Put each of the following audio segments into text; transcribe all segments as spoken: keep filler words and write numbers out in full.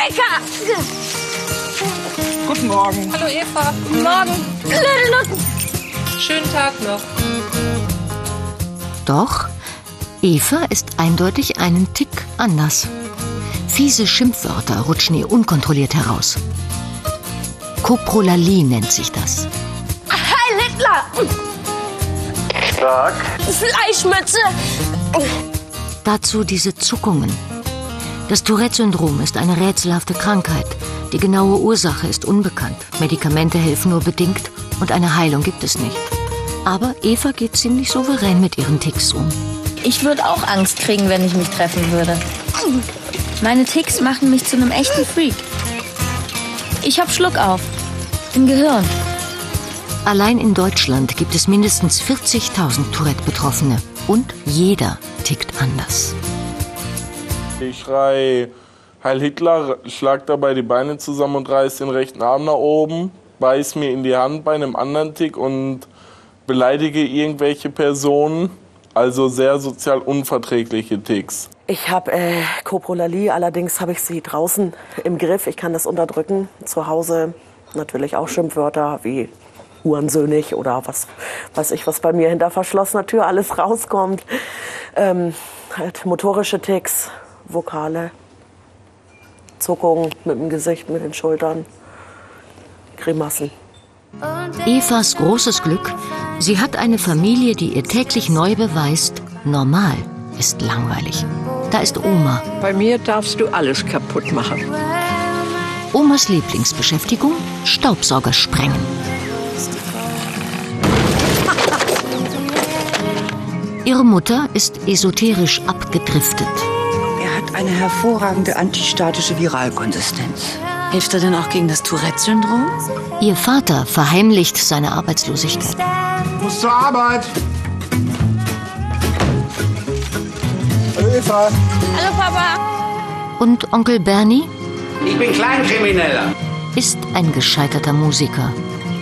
Wecker! Guten Morgen. Hallo Eva. Guten Morgen. Blöde Nutten. Schönen Tag noch. Doch Eva ist eindeutig einen Tick anders. Fiese Schimpfwörter rutschen ihr unkontrolliert heraus. Koprolalie nennt sich das. Heil Hitler! Stark. Fleischmütze! Dazu diese Zuckungen. Das Tourette-Syndrom ist eine rätselhafte Krankheit. Die genaue Ursache ist unbekannt. Medikamente helfen nur bedingt und eine Heilung gibt es nicht. Aber Eva geht ziemlich souverän mit ihren Ticks um. Ich würde auch Angst kriegen, wenn ich mich treffen würde. Meine Ticks machen mich zu einem echten Freak. Ich hab Schluck auf. Im Gehirn. Allein in Deutschland gibt es mindestens vierzigtausend Tourette-Betroffene. Und jeder tickt anders. Ich schrei Heil Hitler, schlag dabei die Beine zusammen und reiß den rechten Arm nach oben, beiß mir in die Hand bei einem anderen Tick und beleidige irgendwelche Personen. Also sehr sozial unverträgliche Ticks. Ich habe äh, Koprolalie, allerdings habe ich sie draußen im Griff. Ich kann das unterdrücken. Zu Hause natürlich auch Schimpfwörter wie Hurensöhnig oder was weiß ich, was bei mir hinter verschlossener Tür alles rauskommt. Ähm, halt motorische Ticks, Vokale, Zuckungen mit dem Gesicht, mit den Schultern, Grimassen. Evas großes Glück, sie hat eine Familie, die ihr täglich neu beweist, normal ist langweilig. Da ist Oma. Bei mir darfst du alles kaputt machen. Omas Lieblingsbeschäftigung? Staubsauger sprengen. Ihre Mutter ist esoterisch abgedriftet. Er hat eine hervorragende antistatische Viralkonsistenz. Hilft er denn auch gegen das Tourette-Syndrom? Ihr Vater verheimlicht seine Arbeitslosigkeit. Ich muss zur Arbeit. Hallo Eva. Hallo Papa. Und Onkel Bernie? Ich bin Kleinkrimineller. Ist ein gescheiterter Musiker.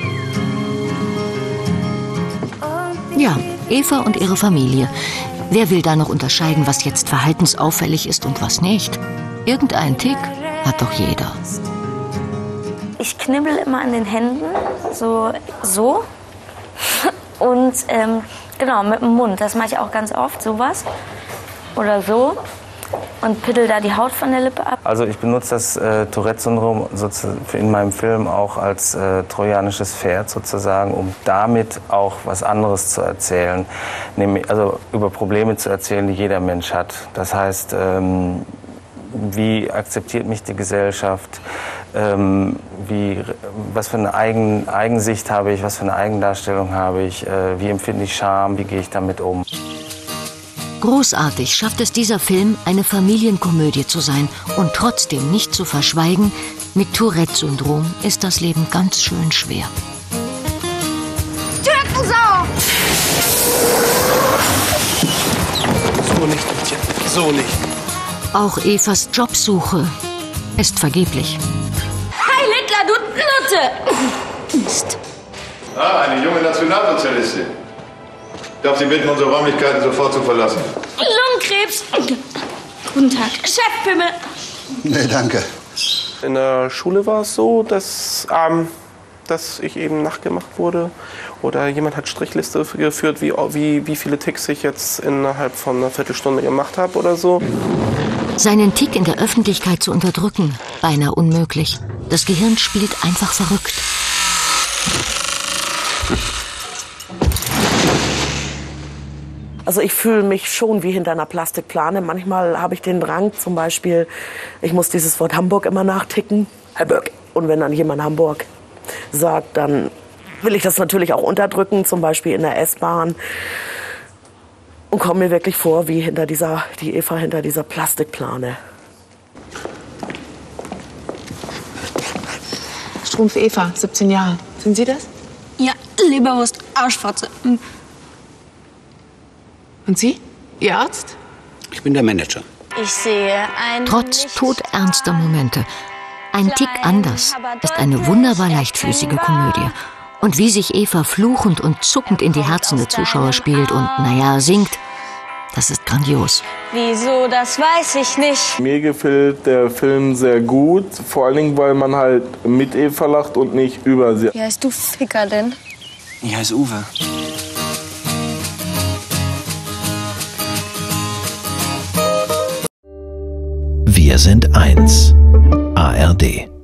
Ja, Eva und ihre Familie. Wer will da noch unterscheiden, was jetzt verhaltensauffällig ist und was nicht? Irgendein Tick hat doch jeder. Ich knibbel immer an den Händen, so, so. Und ähm, genau, mit dem Mund. Das mache ich auch ganz oft, sowas. Oder so. Und piddel da die Haut von der Lippe ab. Also ich benutze das äh, Tourette-Syndrom in meinem Film auch als äh, trojanisches Pferd sozusagen, um damit auch was anderes zu erzählen. Nämlich, also über Probleme zu erzählen, die jeder Mensch hat. Das heißt, ähm, wie akzeptiert mich die Gesellschaft? Ähm, wie, was für eine Eigen, Eigensicht habe ich? Was für eine Eigendarstellung habe ich? Äh, wie empfinde ich Scham? Wie gehe ich damit um? Großartig schafft es dieser Film, eine Familienkomödie zu sein und trotzdem nicht zu verschweigen, mit Tourette-Syndrom ist das Leben ganz schön schwer. Türkensau! So nicht, Mädchen. So nicht. Auch Evas Jobsuche ist vergeblich. Heil Hitler, du Nutte! Mist. Ah, eine junge Nationalsozialistin. Ich darf Sie bitten, unsere Räumlichkeiten sofort zu verlassen. Lungenkrebs! Guten Tag, Chefpimmel! Nee, danke. In der Schule war es so, dass, ähm, dass ich eben nachgemacht wurde. Oder jemand hat Strichliste geführt, wie, wie, wie viele Ticks ich jetzt innerhalb von einer Viertelstunde gemacht habe oder so. Seinen Tick in der Öffentlichkeit zu unterdrücken, beinahe unmöglich. Das Gehirn spielt einfach verrückt. Also ich fühle mich schon wie hinter einer Plastikplane. Manchmal habe ich den Drang, zum Beispiel, ich muss dieses Wort Hamburg immer nachticken. Hamburg. Und wenn dann jemand Hamburg sagt, dann will ich das natürlich auch unterdrücken, zum Beispiel in der S-Bahn. Und komme mir wirklich vor wie hinter dieser, die Eva hinter dieser Plastikplane. Strumpf Eva, siebzehn Jahre. Sind Sie das? Ja, Leberwurst, Arschfotze. Und Sie? Ihr Arzt? Ich bin der Manager. Ich sehe ein... Trotz todernster Momente. Ein Tick anders ist eine wunderbar leichtfüßige Komödie. Und wie sich Eva fluchend und zuckend in die Herzen der Zuschauer spielt und, naja, singt, Das ist grandios. Wieso, das weiß ich nicht. Mir gefällt der Film sehr gut, vor allen Dingen, weil man halt mit Eva lacht und nicht über sie. Wie heißt du Ficker denn? Ich heiße Uwe. Wir sind eins. A R D.